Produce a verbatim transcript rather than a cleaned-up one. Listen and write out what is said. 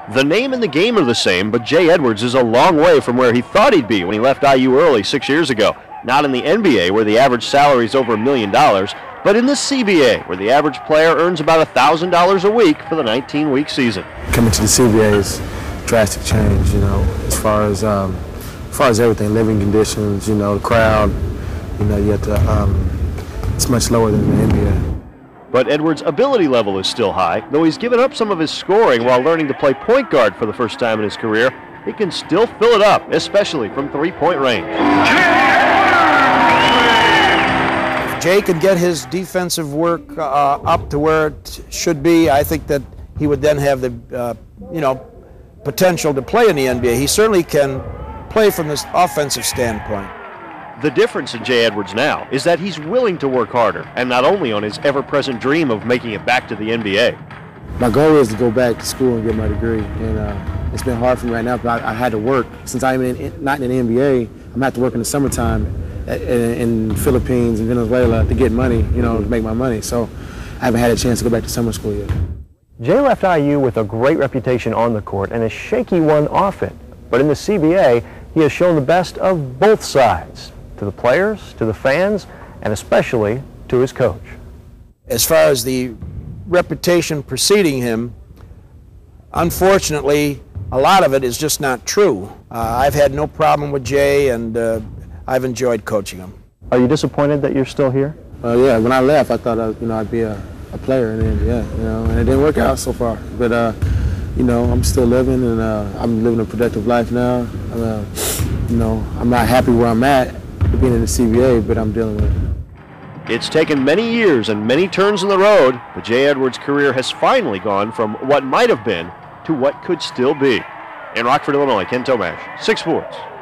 The name and the game are the same, but Jay Edwards is a long way from where he thought he'd be when he left I U early six years ago. Not in the N B A, where the average salary is over a million dollars, but in the C B A, where the average player earns about one thousand dollars a week for the nineteen-week season. Coming to the C B A is drastic change, you know, as far as um, as far as everything, living conditions, you know, the crowd, you know, you have to, um, it's much lower than the N B A. But Edwards' ability level is still high. Though he's given up some of his scoring while learning to play point guard for the first time in his career, he can still fill it up, especially from three-point range. If Jay could get his defensive work uh, up to where it should be, I think that he would then have the, uh, you know, potential to play in the N B A. He certainly can play from this offensive standpoint. The difference in Jay Edwards now is that he's willing to work harder, and not only on his ever-present dream of making it back to the N B A. My goal is to go back to school and get my degree, and uh, it's been hard for me right now, but I, I had to work. Since I'm in, not in the N B A, I'm going to have to work in the summertime in, in Philippines and Venezuela to get money, you know, to make my money. So I haven't had a chance to go back to summer school yet. Jay left I U with a great reputation on the court and a shaky one off it. But in the C B A, he has shown the best of both sides, to the players, to the fans, and especially to his coach. As far as the reputation preceding him, unfortunately, a lot of it is just not true. Uh, I've had no problem with Jay, and uh, I've enjoyed coaching him. Are you disappointed that you're still here? Uh, yeah, when I left, I thought I, you know, I'd be a, a player in the N B A, you know, and it didn't work out so far. But uh, you know, I'm still living, and uh, I'm living a productive life now. Uh, you know, I'm not happy where I'm at, being in the C B A, but I'm dealing with it. It's taken many years and many turns in the road, but Jay Edwards' career has finally gone from what might have been to what could still be. In Rockford, Illinois, Ken Tomash, six Sports.